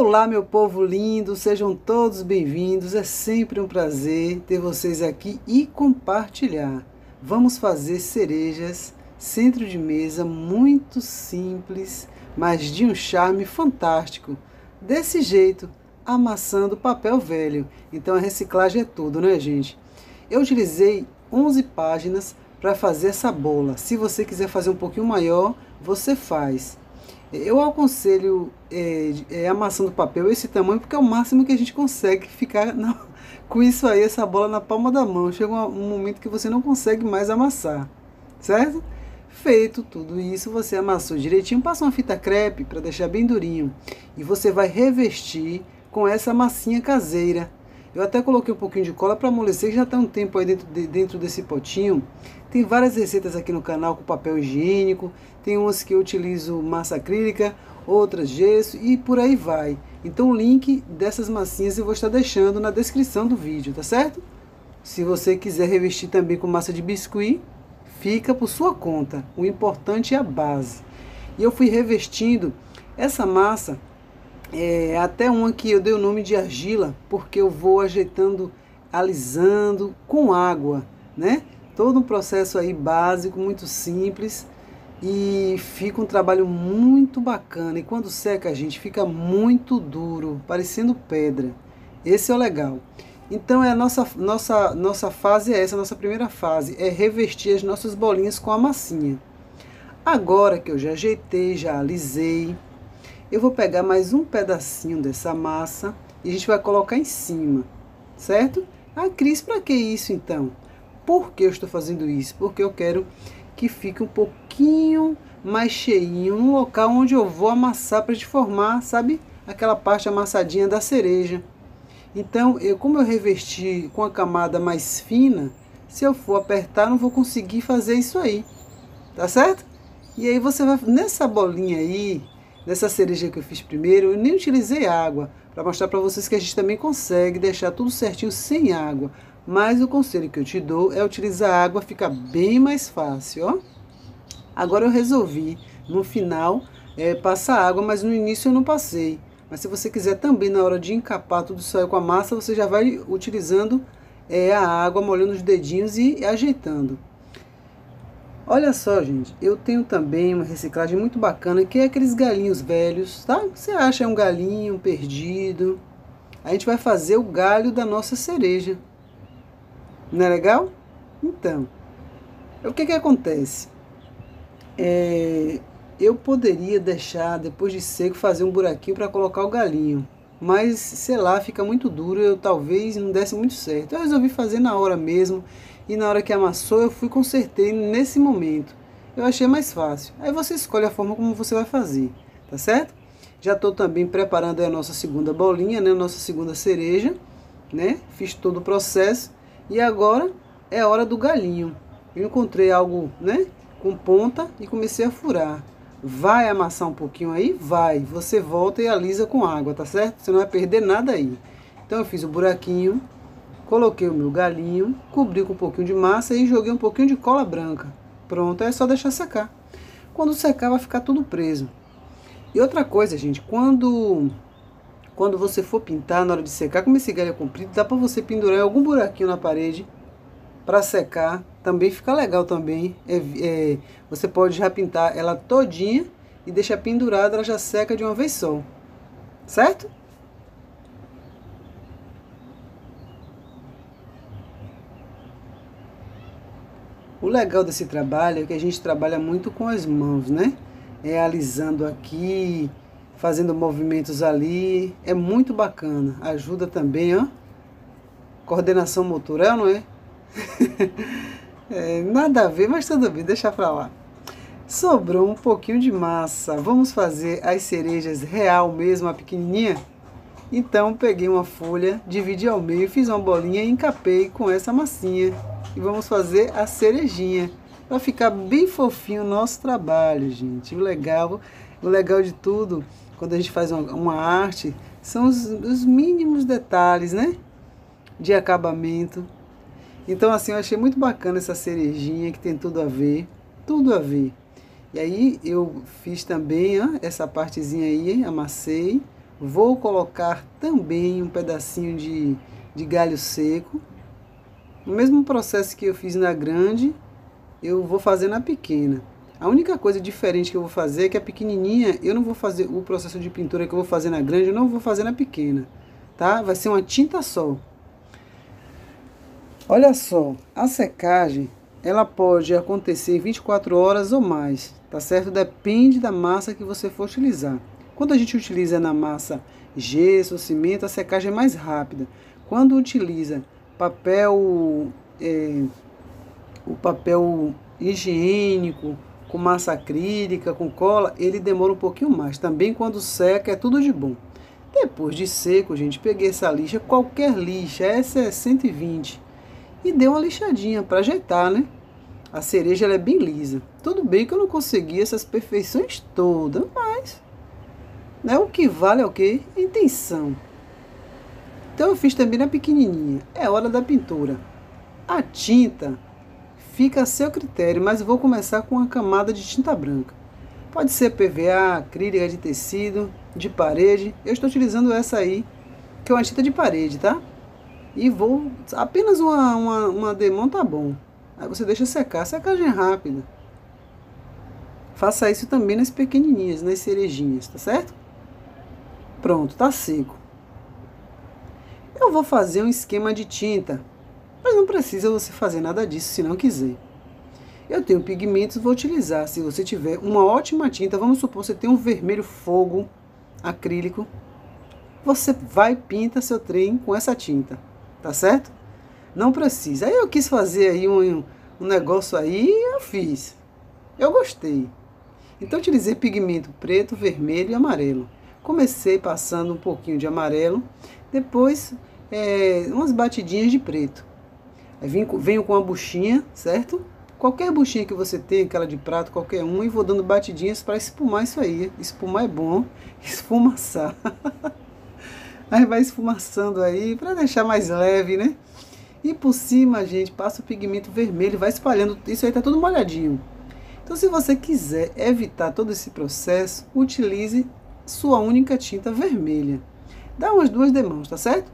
Olá, meu povo lindo, sejam todos bem-vindos. É sempre um prazer ter vocês aqui e compartilhar. Vamos fazer cerejas, centro de mesa, muito simples, mas de um charme fantástico. Desse jeito, amassando papel velho. Então a reciclagem é tudo, né, gente? Eu utilizei 11 páginas para fazer essa bola. Se você quiser fazer um pouquinho maior, você faz. Eu aconselho amassando papel esse tamanho, porque é o máximo que a gente consegue ficar com isso aí, essa bola na palma da mão. Chega um momento que você não consegue mais amassar, certo? Feito tudo isso, você amassou direitinho, passa uma fita crepe para deixar bem durinho. E você vai revestir com essa massinha caseira. Eu até coloquei um pouquinho de cola para amolecer, que já está um tempo aí dentro desse potinho. Tem várias receitas aqui no canal com papel higiênico, tem umas que eu utilizo massa acrílica, outras gesso e por aí vai. Então o link dessas massinhas eu vou estar deixando na descrição do vídeo, tá certo? Se você quiser revestir também com massa de biscuit, fica por sua conta. O importante é a base. E eu fui revestindo essa massa, até uma que eu dei o nome de argila, porque eu vou ajeitando, alisando com água, né? Todo um processo aí básico, muito simples, e fica um trabalho muito bacana. E quando seca, gente, fica muito duro, parecendo pedra. Esse é o legal. Então a nossa fase é essa, a nossa primeira fase é revestir as nossas bolinhas com a massinha. Agora que eu já ajeitei, já alisei, eu vou pegar mais um pedacinho dessa massa e a gente vai colocar em cima, certo? Ah, Cris, para que isso então? Por que eu estou fazendo isso? Porque eu quero que fique um pouquinho mais cheinho no local onde eu vou amassar para a gente formar, sabe? Aquela parte amassadinha da cereja. Então, como eu revesti com a camada mais fina, se eu for apertar, não vou conseguir fazer isso aí. Tá certo? E aí você vai, nessa bolinha aí, nessa cereja que eu fiz primeiro, eu nem utilizei água, para mostrar para vocês que a gente também consegue deixar tudo certinho sem água. Mas o conselho que eu te dou é utilizar água, fica bem mais fácil, ó. Agora eu resolvi, no final, passar água, mas no início eu não passei. Mas se você quiser também, na hora de encapar tudo isso aí com a massa, você já vai utilizando a água, molhando os dedinhos e ajeitando. Olha só, gente, eu tenho também uma reciclagem muito bacana, que é aqueles galinhos velhos, tá? Você acha um galinho perdido, a gente vai fazer o galho da nossa cereja. Não é legal? Então, o que acontece? Eu poderia deixar, depois de seco, fazer um buraquinho para colocar o galinho. Mas, sei lá, fica muito duro, eu talvez não desse muito certo. Eu resolvi fazer na hora mesmo, e na hora que amassou, eu fui consertei nesse momento. Eu achei mais fácil. Aí você escolhe a forma como você vai fazer, tá certo? Já estou também preparando a nossa segunda bolinha, né? A nossa segunda cereja, né? Fiz todo o processo. E agora é hora do galinho. Eu encontrei algo, né, com ponta e comecei a furar. Vai amassar um pouquinho aí? Vai. Você volta e alisa com água, tá certo? Você não vai perder nada aí. Então eu fiz o buraquinho, coloquei o meu galinho, cobri com um pouquinho de massa e joguei um pouquinho de cola branca. Pronto, é só deixar secar. Quando secar vai ficar tudo preso. E outra coisa, gente, quando você for pintar, na hora de secar, como esse galho é comprido, dá para você pendurar em algum buraquinho na parede para secar. Também fica legal também. Você pode já pintar ela todinha e deixar pendurada, ela já seca de uma vez só. Certo? O legal desse trabalho é que a gente trabalha muito com as mãos, né? Alisando aqui, fazendo movimentos ali, é muito bacana, ajuda também, ó, coordenação motora, não é? Nada a ver, mas tudo bem, deixa pra lá. Sobrou um pouquinho de massa, vamos fazer as cerejas real mesmo, a pequenininha? Então peguei uma folha, dividi ao meio, fiz uma bolinha e encapei com essa massinha. E vamos fazer a cerejinha, para ficar bem fofinho o nosso trabalho, gente. O legal de tudo, quando a gente faz uma arte, são os mínimos detalhes, né? De acabamento. Então, assim, eu achei muito bacana essa cerejinha, que tem tudo a ver. Tudo a ver. E aí, eu fiz também, ó, essa partezinha aí, amassei. Vou colocar também um pedacinho de galho seco. O mesmo processo que eu fiz na grande, eu vou fazer na pequena. A única coisa diferente que eu vou fazer é que a pequenininha, eu não vou fazer o processo de pintura que eu vou fazer na grande, eu não vou fazer na pequena, tá? Vai ser uma tinta só. Olha só, a secagem, ela pode acontecer em 24 horas ou mais, tá certo? Depende da massa que você for utilizar. Quando a gente utiliza na massa gesso, cimento, a secagem é mais rápida. Quando utiliza papel, o papel higiênico, com massa acrílica, com cola, ele demora um pouquinho mais. Também quando seca é tudo de bom. Depois de seco, gente, peguei essa lixa, qualquer lixa, essa é 120, e dei uma lixadinha para ajeitar, né? A cereja ela é bem lisa. Tudo bem que eu não consegui essas perfeições todas, mas né, o que vale é o quê? A intenção. Então eu fiz também na pequenininha. É hora da pintura. A tinta fica a seu critério, mas eu vou começar com uma camada de tinta branca. Pode ser PVA, acrílica de tecido, de parede. Eu estou utilizando essa aí, que é uma tinta de parede, tá? E vou, apenas uma demão tá bom. Aí você deixa secar, secagem rápida. Faça isso também nas pequenininhas, nas cerejinhas, tá certo? Pronto, tá seco. Eu vou fazer um esquema de tinta, mas não precisa você fazer nada disso se não quiser. Eu tenho pigmentos, vou utilizar. Se você tiver uma ótima tinta, vamos supor que você tem um vermelho fogo acrílico, você vai e pinta seu trem com essa tinta, tá certo? Não precisa. Aí eu quis fazer aí um negócio aí, eu fiz. Eu gostei. Então eu utilizei pigmento preto, vermelho e amarelo. Comecei passando um pouquinho de amarelo, depois umas batidinhas de preto. Aí venho com a buchinha, certo? Qualquer buchinha que você tenha, aquela de prato, qualquer uma, e vou dando batidinhas para espumar isso aí. Espumar é bom, esfumaçar. Aí vai esfumaçando aí para deixar mais leve, né? E por cima, gente, passa o pigmento vermelho, vai espalhando. Isso aí tá tudo molhadinho. Então, se você quiser evitar todo esse processo, utilize sua única tinta vermelha. Dá umas 2 demãos, tá certo?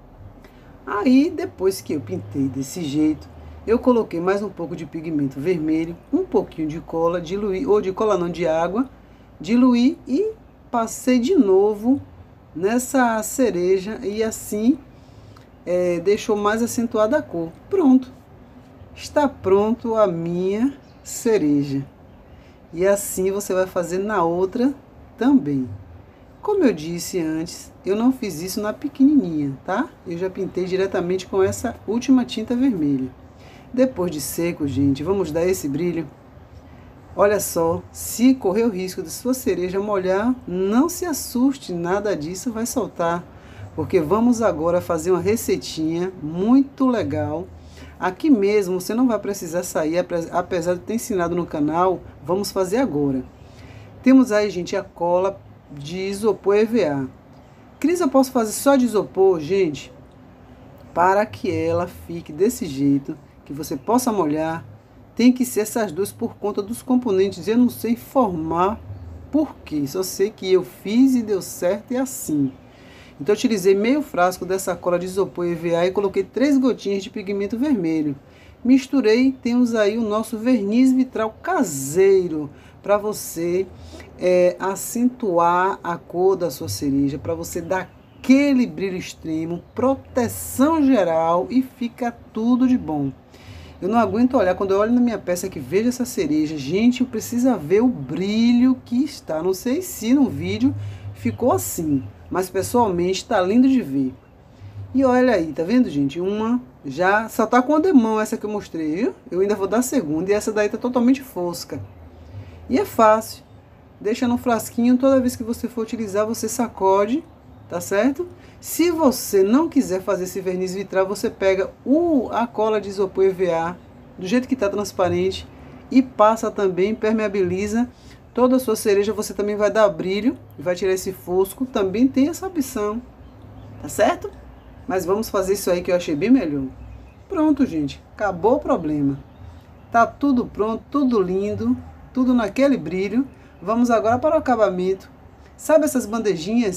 Aí, depois que eu pintei desse jeito, eu coloquei mais um pouco de pigmento vermelho, um pouquinho de cola, diluí, ou de cola não, de água, diluí e passei de novo nessa cereja e assim deixou mais acentuada a cor. Pronto, está pronto a minha cereja. E assim você vai fazer na outra também. Como eu disse antes, eu não fiz isso na pequenininha, tá? Eu já pintei diretamente com essa última tinta vermelha. Depois de seco, gente, vamos dar esse brilho. Olha só, se correr o risco de sua cereja molhar, não se assuste, nada disso vai soltar. Porque vamos agora fazer uma receitinha muito legal. Aqui mesmo, você não vai precisar sair, apesar de ter ensinado no canal, vamos fazer agora. Temos aí, gente, a cola de isopor EVA. Cris, eu posso fazer só de isopor, gente? Para que ela fique desse jeito, que você possa molhar, tem que ser essas duas por conta dos componentes. Eu não sei informar por quê, só sei que eu fiz e deu certo e assim. Então eu utilizei meio frasco dessa cola de isopor EVA e coloquei 3 gotinhas de pigmento vermelho. Misturei, temos aí o nosso verniz vitral caseiro, para você acentuar a cor da sua cereja, para você dar aquele brilho extremo, proteção geral e fica tudo de bom. Eu não aguento olhar, quando eu olho na minha peça que vejo essa cereja, gente, eu preciso ver o brilho que está. Não sei se no vídeo ficou assim, mas pessoalmente está lindo de ver. E olha aí, tá vendo, gente? Uma já só tá com a demão, essa que eu mostrei, viu? Eu ainda vou dar a segunda e essa daí tá totalmente fosca. E é fácil. Deixa no frasquinho, toda vez que você for utilizar, você sacode, tá certo? Se você não quiser fazer esse verniz vitral, você pega a cola de isopor EVA, do jeito que tá transparente, e passa também, permeabiliza toda a sua cereja. Você também vai dar brilho, vai tirar esse fosco, também tem essa opção, tá certo? Mas vamos fazer isso aí que eu achei bem melhor. Pronto, gente, acabou o problema. Tá tudo pronto, tudo lindo, tudo naquele brilho. Vamos agora para o acabamento. Sabe essas bandejinhas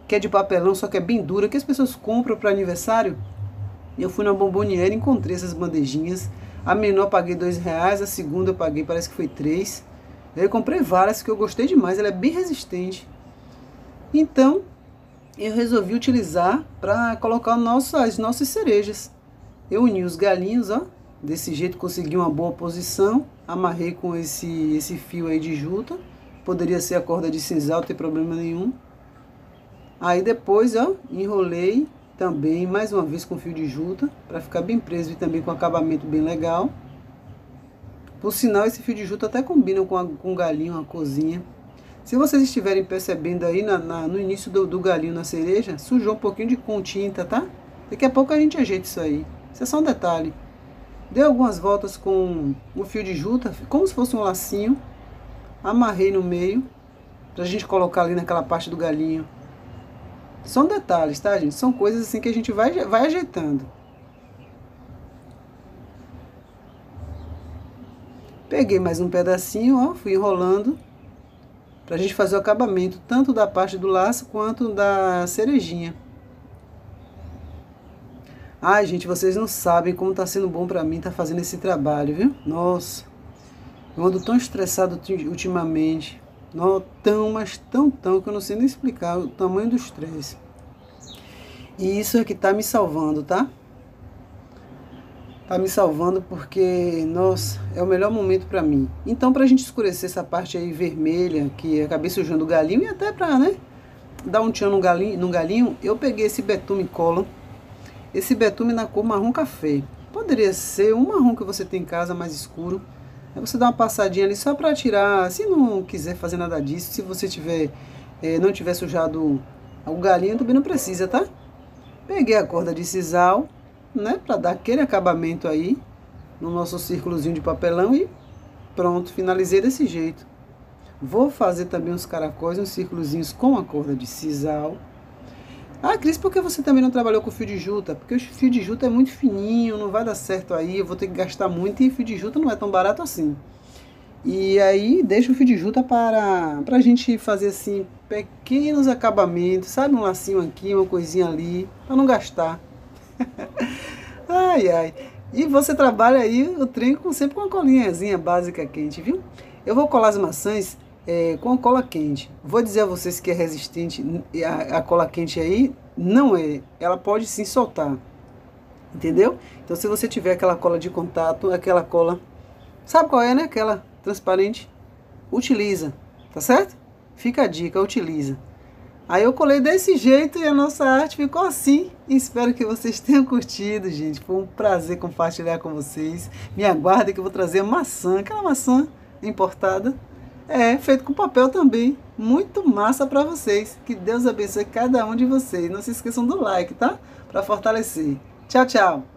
que é de papelão, só que é bem dura, que as pessoas compram para aniversário. Eu fui na Bomboniere e encontrei essas bandejinhas. A menor eu paguei R$2, a segunda eu paguei, parece que foi 3. Eu comprei várias que eu gostei demais, ela é bem resistente. Então, eu resolvi utilizar para colocar as nossas cerejas. Eu uni os galinhos, ó, desse jeito consegui uma boa posição, amarrei com esse fio aí de juta, poderia ser a corda de sisal, não tem problema nenhum. Aí depois, ó, enrolei também mais uma vez com fio de juta, para ficar bem preso e também com acabamento bem legal. Por sinal, esse fio de juta até combina com o galinho, a corzinha. Se vocês estiverem percebendo aí no início do galinho na cereja, sujou um pouquinho com tinta, tá? Daqui a pouco a gente ajeita isso aí. Isso é só um detalhe. Dei algumas voltas com o fio de juta, como se fosse um lacinho. Amarrei no meio, pra gente colocar ali naquela parte do galinho. São detalhes, tá, gente? São coisas assim que a gente vai ajeitando. Peguei mais um pedacinho, ó, fui enrolando, pra gente fazer o acabamento, tanto da parte do laço quanto da cerejinha. Ai, gente, vocês não sabem como tá sendo bom pra mim tá fazendo esse trabalho, viu? Nossa, eu ando tão estressado ultimamente. Mas tão, que eu não sei nem explicar o tamanho do estresse. E isso é que tá me salvando, tá? Tá me salvando porque, nossa, é o melhor momento pra mim. Então, pra gente escurecer essa parte aí vermelha, que acabei sujando o galinho, e até pra, né, dar um tchan no galinho, eu peguei esse betume cola. Esse betume na cor marrom café. Poderia ser um marrom que você tem em casa, mais escuro. Aí você dá uma passadinha ali só para tirar, se não quiser fazer nada disso, se você não tiver sujado o galinho, também não precisa, tá? Peguei a corda de sisal, né, para dar aquele acabamento aí no nosso círculozinho de papelão e pronto, finalizei desse jeito. Vou fazer também uns caracóis, uns círculozinhos com a corda de sisal. Ah, Cris, por que você também não trabalhou com fio de juta? Porque o fio de juta é muito fininho, não vai dar certo aí, eu vou ter que gastar muito e fio de juta não é tão barato assim. E aí deixa o fio de juta para a gente fazer assim, pequenos acabamentos, sabe? Um lacinho aqui, uma coisinha ali, para não gastar. Ai, ai. E você trabalha aí o trem sempre com uma colinhazinha básica quente, viu? Eu vou colar as maçãs com a cola quente. Vou dizer a vocês que é resistente, a cola quente aí não é, ela pode sim soltar, entendeu? Então se você tiver aquela cola de contato, aquela cola, sabe qual é, né? Aquela transparente, utiliza, tá certo? Fica a dica, utiliza. Aí eu colei desse jeito e a nossa arte ficou assim. Espero que vocês tenham curtido, gente. Foi um prazer compartilhar com vocês. Me aguardem que eu vou trazer maçã, aquela maçã importada. Feito com papel também. Muito massa para vocês. Que Deus abençoe cada um de vocês. Não se esqueçam do like, tá? Para fortalecer. Tchau, tchau.